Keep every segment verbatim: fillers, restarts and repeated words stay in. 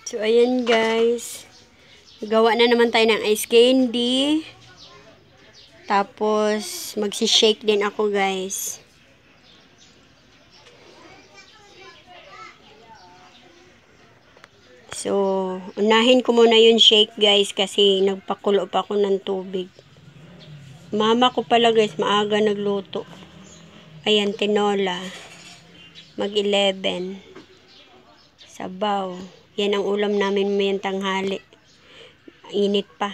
So, ayan guys. Gawa na naman tayo ng ice candy. Tapos, magsi-shake din ako guys. So, unahin ko muna yung shake guys kasi nagpakulo pa ako ng tubig. Mama ko pala guys, maaga nagluto. Ayan, tinola. mag eleven. Sabaw. Yan ang ulam namin mayang tanghali. Init pa.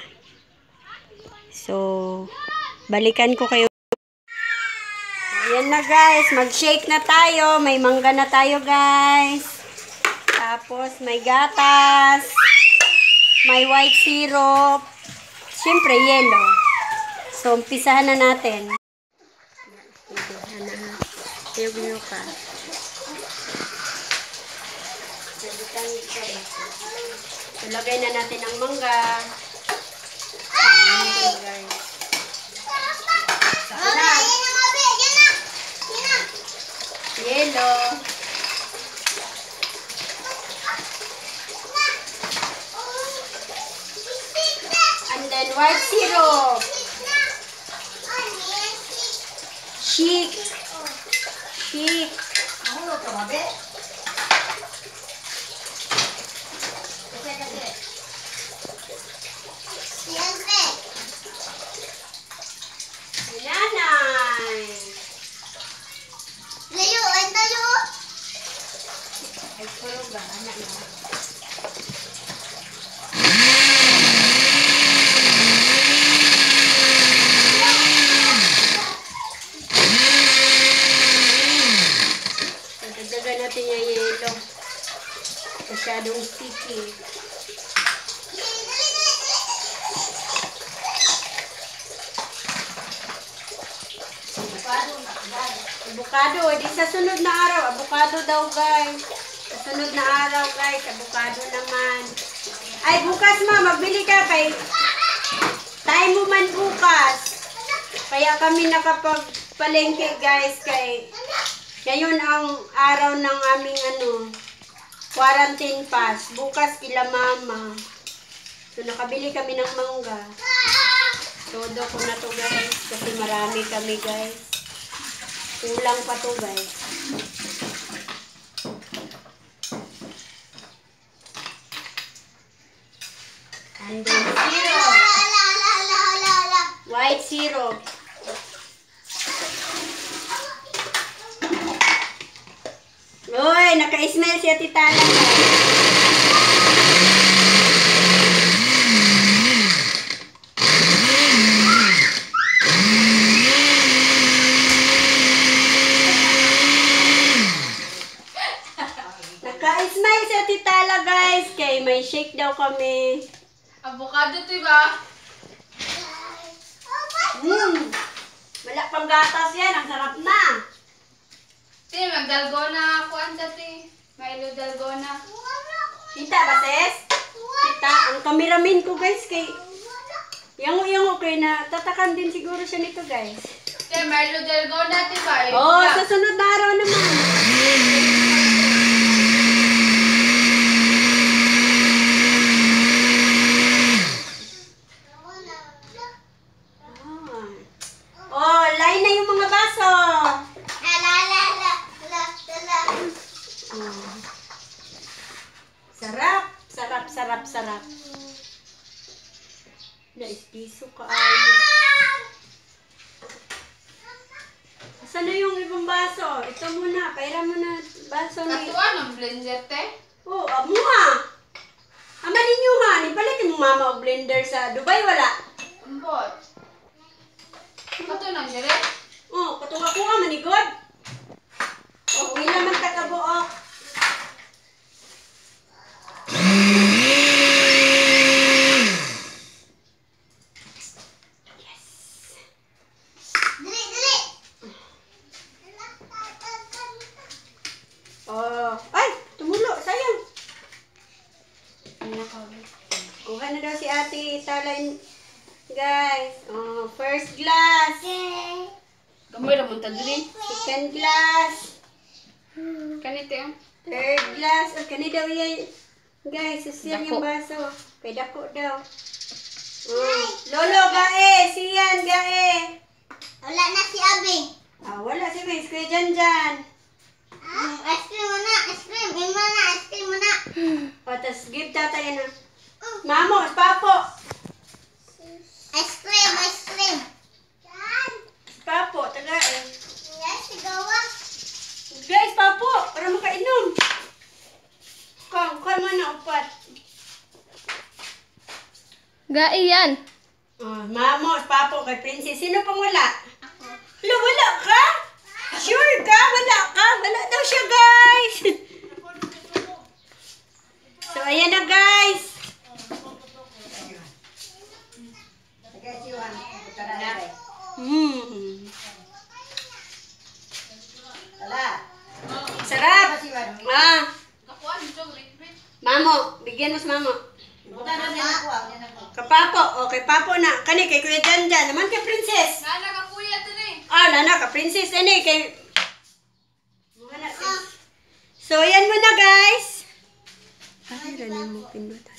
So, balikan ko kayo. Ayan na guys, mag-shake na tayo. May mangga na tayo guys. Tapos, may gatas. May white syrup. Siyempre, yellow. So, umpisahan na natin. Tuyog-tuyog ka. So, lagay na natin ang mangga. Ayan, guys. Yellow. And then white syrup. Shake. Shake. Nanay. Layo, ay tayo. Ay, puro ba? Anak na. Dagdagan natin yung yelo. Masyadong sticky. Avocado, di sa sunod na araw. Avocado daw guys. Sa sunod na araw guys, avocado naman. Ay, bukas ma, magbili ka kay time mo man bukas. Kaya kami nakapagpalengke guys kay ngayon ang araw ng aming ano quarantine pass. Bukas kila mama. So nakabili kami ng mangga. Todo ko na to guys kasi marami kami guys. Kulang pa to guys. And then syrup. White syrup. Uy, naka-smell siya titala guys. Naka-smile siya titala guys. Kay may shake daw kami. Avocado to ba? Hmm. Wala pang gatas yan. Ang sarap na. Ti, magdalgona ako ang dati. Milo dalgona. Kita ba sis? Kita. Ang cameraman ko guys kay yango-yango kay na tatakan din siguro siya nito guys. Ti, Milo dalgona ti ba? Oh, sa sunod na araw naman. Oh, line na yung mga baso. Oh. Sarap, sarap, sarap, sarap. Naispiso ka ay. Saan na yung ibang baso? Ito muna, paira mo na baso ni. Katuan ang blender te? Oh, amo ha. Ama ninyo ha, nipalitin mo mama o blender sa Dubai wala. Ambot. Kato nang dire? Oh, katong ako ha, manigod. Oh, uwi naman tagabuok. Yes. Dali, dali. Oh, ay, tumulo, sayang. Kuha na daw si ate, talay. Guys, oh, first glass. Gamay ra man ta diri. Second glass. Kanite ang. Third glass. O, kani daw yan. Guys, susiyan Dako. yung baso. Kay dako daw. Mm. Lolo, gae. Siyan, gae. Wala na si Abing. Ah, wala si Miss. Kuya Janjan. Ah, ice cream muna, ice cream. Ima na, ice cream muna. O, tas give tatay na. Mamo, papo. Ice cream, ice cream. Yan. Papo, taga eh. Yes, sigawa. Guys, papo. Para makainom. Kung, kung mo na upat. Gai yan. Oh, mamo, papo kay Princess. Sino pang wala? Wala, wala ka? Sure ka? Wala ka? Wala daw siya, guys. So, ayan na, guys. Mm. Sarap. Ah, mamo, bigyan mo sa mamo. Kapapo, okay, papo na. Kani kay Kuya Janjan, naman kay Princess. Nana ka kuya din eh. Ah, nana ka Princess ani kay So, ayan mo na, guys. Ay, ranin mo pindot.